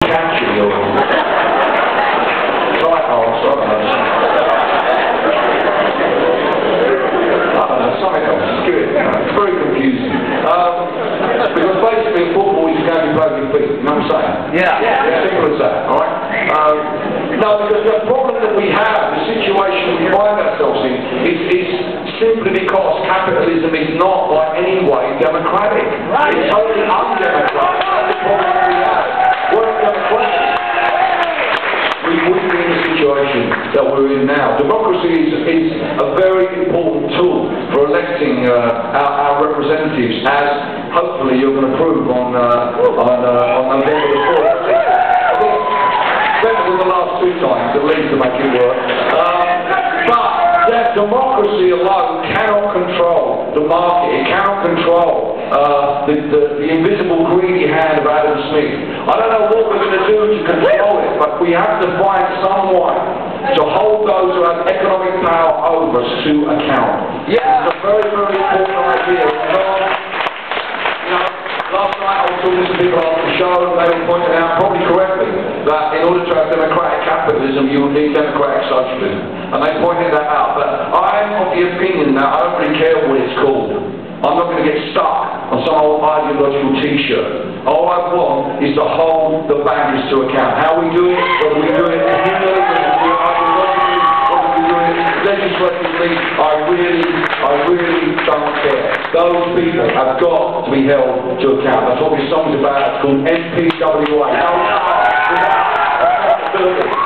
catchy or right arts, I don't know, something else. It's good. It's very confusing. Because basically football is going to be playing your feet. You know what I'm saying? Yeah. As simple as that. All right. No, the problem that we have, the situation we find ourselves in, is simply because capitalism is not by any way democratic. Right. It's totally undemocratic. That's the problem we have. We're democratic. We wouldn't be in the situation that we're in now. Democracy is a very important tool for electing our representatives, as hopefully you're going to prove on November the 4th. Better than the last two times, at least, to make it work. But that democracy alone cannot control the market. It cannot control the invisible greedy hand of Adam Smith. I don't know what we're going to do to control it, but we have to find someone to hold those who have economic power over us to account. Yeah. It's a very, very important idea. Last night I was talking to people on the show, and they were pointing out, probably correctly, that in order to have democratic capitalism, you would need democratic socialism. And they pointed that out. But I am of the opinion that I don't really care what it's called. I'm not going to get stuck on some old ideological t-shirt. All I want is to hold the bankers to account. How we do it, whether we do it communally, whether we do it ideologically, whether we do it legislatively, I really don't care. Those people have got to be held to account. That's what this song is about. It's called NPWA.